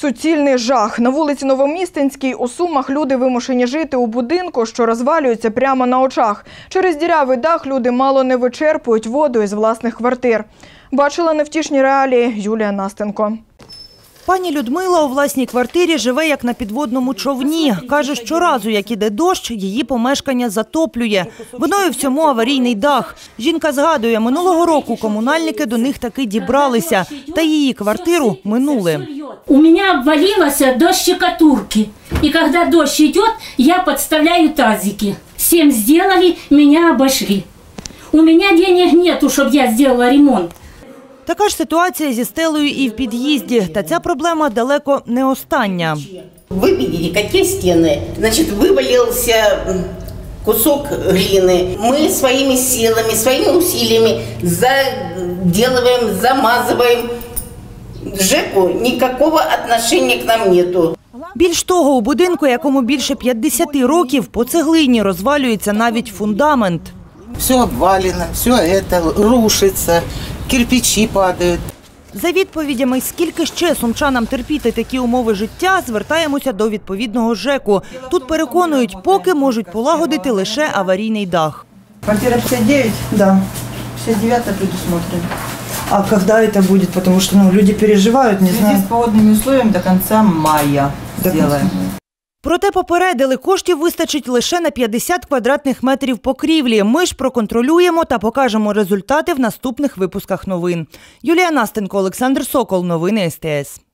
Суцільний жах. На вулиці Новомістинській у Сумах люди вимушені жити у будинку, що розвалюється прямо на очах. Через дірявий дах люди мало не вичерпують воду із власних квартир. Бачила невтішні реалії Юлія Настенко. Пані Людмила у власній квартирі живе як на підводному човні. Каже, щоразу, як іде дощ, її помешкання затоплює. Виною всьому аварійний дах. Жінка згадує, минулого року комунальники до них таки дібралися, та її квартиру минули. У меня обвалилось до штукатурки. И когда дождь идет, я подставляю тазики. 7 сделали, меня обошли. У меня денег нету, чтобы я сделала ремонт. Така ж ситуація зі стелею і в під'їзді. Та ця проблема далеко не остання. Вы видите, какие стены. Значит, вывалился кусок глины. Мы своими силами, своими усилиями заделываем, замазываем. ЖЭКу никакого отношения к нам нету. Більш того, у будинку, якому більше 50 років, по цеглині розвалюється навіть фундамент. Все обвалено, все это рушится, кирпичи падают. За відповідями, скільки ще сумчанам терпіти такі умови життя, звертаємося до відповідного ЖЕКу. Тут переконують, поки можуть полагодити лише аварійний дах. Квартира 59, да, 59 предусмотрена. А когда это будет? Потому что люди переживают, не знаю. С погодными условиями до конца мая сделаем. Проте попередили, коштів вистачить лише на 50 квадратних метрів покрівлі. Ми ж проконтролюємо та покажемо результати в наступних випусках новин. Юлія Настенко, Олександр Сокол. Новини СТС.